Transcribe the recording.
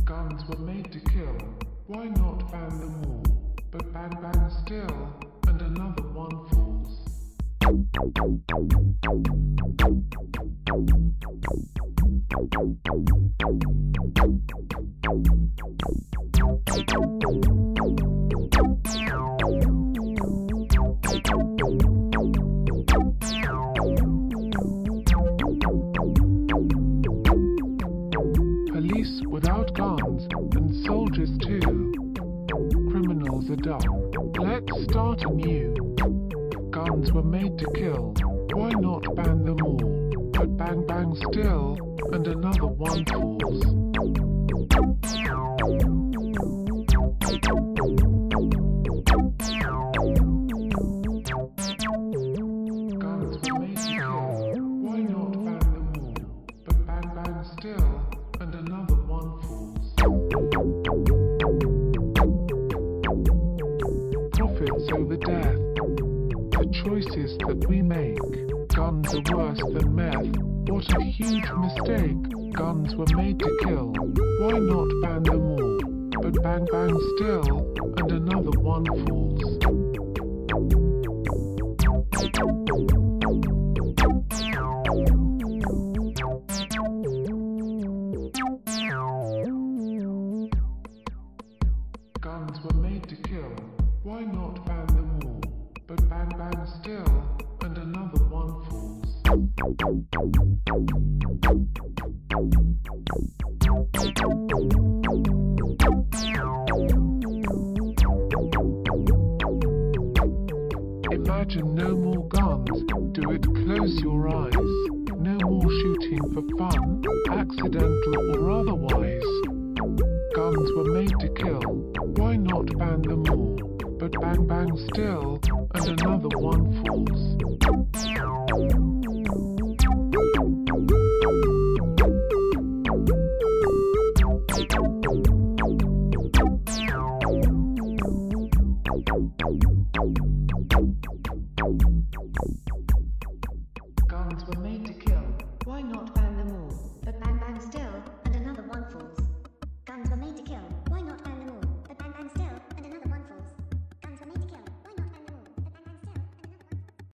Guns were made to kill, why not ban them all? But bang bang still, and another one falls. Police without guns, and soldiers too. Criminals are dumb, let's start anew. Guns were made to kill, why not ban them all? But bang bang still, and another one falls. Guns were made to kill, why not ban them all? But bang bang still, and another one falls. Profits over death, the choices that we make. Guns are worse than meth, what a huge mistake. Guns were made to kill, why not ban them all? But bang bang still, and another one falls. Guns were made to kill, why not ban them all? But bang bang still, and another one falls. Imagine no more guns, do it, close your eyes. No more shooting for fun, accidental or otherwise. Guns were made to kill, why not ban them all? But bang bang still, and another one falls. Guns were made to kill, why not ban